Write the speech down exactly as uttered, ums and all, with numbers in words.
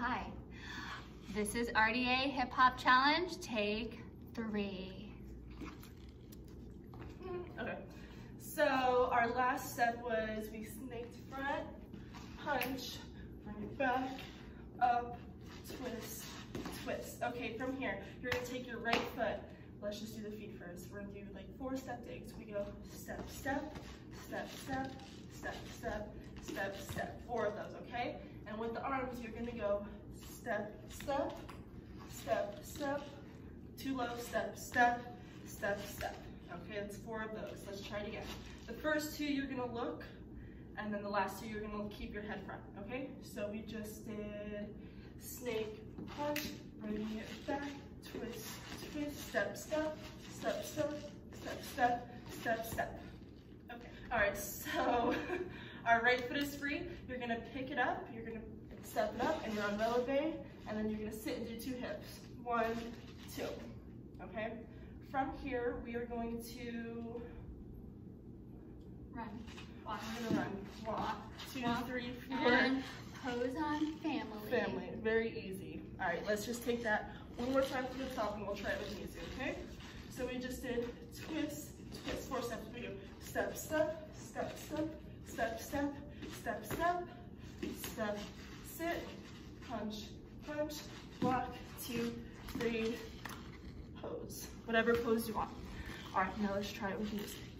hi. This is R D A Hip Hop Challenge, take three. Okay, so our last step was we snaked front, punch, bring it back, up, twist, twist. Okay, from here, you're gonna take your right foot. Let's just do the feet first. We're gonna do like four step digs. We go step, step, step, step, step, step, step, step. Four of those, okay? And with the arms, you're gonna go step, step, step, step, too low, step, step, step, step. Okay, that's four of those. Let's try it again. The first two you're gonna look, and then the last two you're gonna keep your head front, okay? So we just did snake, punch, bring it back, twist, twist, step, step, step, step, step, step, step, step. Okay, all right, so our right foot is free. You're gonna pick it up, you're gonna step it up, and you're on releve, and then you're gonna sit and do two hips. One, two, okay? From here, we are going to Run. Walk. We're gonna run. Walk. Two, Walk. three, four. And pose on family. Family. Very easy. All right, let's just take that one more time to the top, and we'll try it with music. Okay? So we just did twist, twist. Four steps. We do step, step, step, step, step, step, step, step, step, sit, punch, punch, walk. Two, three. Pose. Whatever pose you want. All right, now let's try it with music.